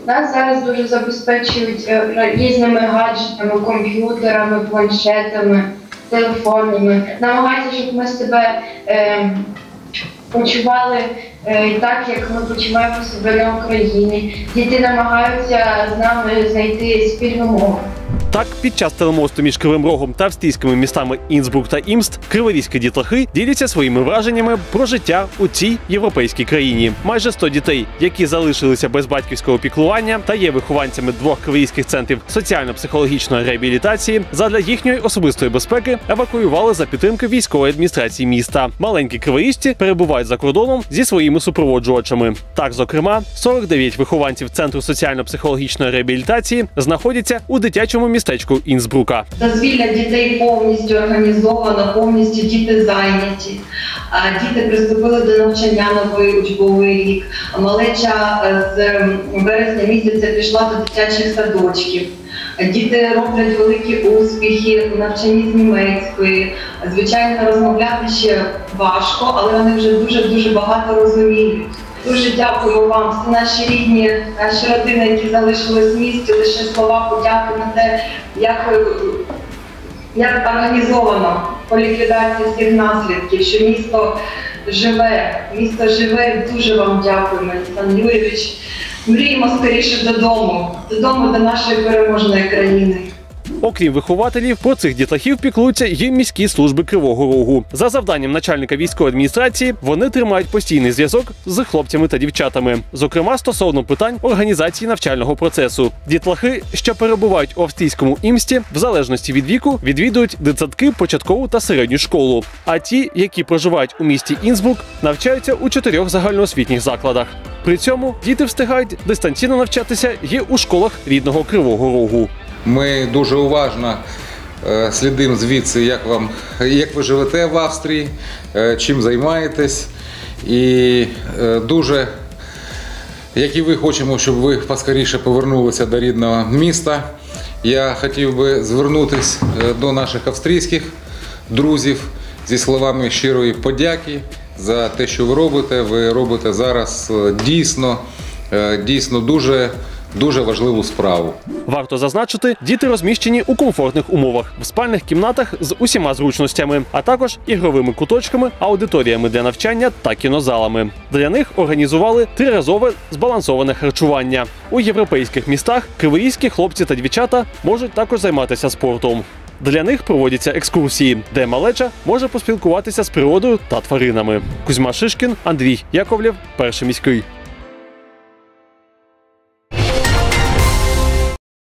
Нас зараз дуже забезпечують різними гаджетами, комп'ютерами, планшетами, телефонами. Намагаються, щоб ми себе почували так, як ми почуваємо себе на Україні. Діти намагаються з нами знайти спільну мову. Так, під час телемосту між Кривим Рогом та австрійськими містами Інсбрук та Імст криворізькі дітлахи діляться своїми враженнями про життя у цій європейській країні. Майже 100 дітей, які залишилися без батьківського піклування та є вихованцями 2 криворізьких центрів соціально-психологічної реабілітації, задля їхньої особистої безпеки евакуювали за підтримки військової адміністрації міста. Маленькі криворізці перебувають за кордоном зі своїми супроводжувачами. Так, зокрема, 49 вихованців Центру соціально-психологічної реабілітації знаходяться у дитячому містечку Інсбрука. Дозвілля дітей повністю організовано, повністю діти зайняті. Діти приступили до навчання новий учбовий рік. Малеча з березня місяця пішла до дитячих садочків. Діти роблять великі успіхи у навчанні з німецької. Звичайно, розмовляти ще важко, але вони вже дуже багато розуміють. Дуже дякую вам, всі наші рідні, наші родини, які залишились в місті, лише слова подяки на те, як організовано по ліквідації всіх наслідків, що місто живе, дуже вам дякуємо, Олександр Юрійович. Мріємо скоріше додому до нашої переможної країни. Окрім вихователів, про цих дітлахів піклуються й міські служби Кривого Рогу. За завданням начальника військової адміністрації, вони тримають постійний зв'язок з хлопцями та дівчатами. Зокрема, стосовно питань організації навчального процесу. Дітлахи, що перебувають у австрійському Імсті, в залежності від віку, відвідують дитсадки, початкову та середню школу. А ті, які проживають у місті Інсбрук, навчаються у 4 загальноосвітніх закладах. При цьому діти встигають дистанційно навчатися й у школах рідного Кривого Рогу. Ми дуже уважно слідимо звідси, як ви живете в Австрії, чим займаєтесь. І дуже, як і ви, хочемо, щоб ви поскоріше повернулися до рідного міста. Я хотів би звернутися до наших австрійських друзів зі словами щирої подяки за те, що ви робите. Ви робите зараз дійсно дуже важливу справу. Варто зазначити, діти розміщені у комфортних умовах, в спальних кімнатах з усіма зручностями, а також ігровими куточками, аудиторіями для навчання та кінозалами. Для них організували 3-разове збалансоване харчування. У європейських містах криворізькі хлопці та дівчата можуть також займатися спортом. Для них проводяться екскурсії, де малеча може поспілкуватися з природою та тваринами. Кузьма Шишкін, Андрій Яковлєв, Перший міський.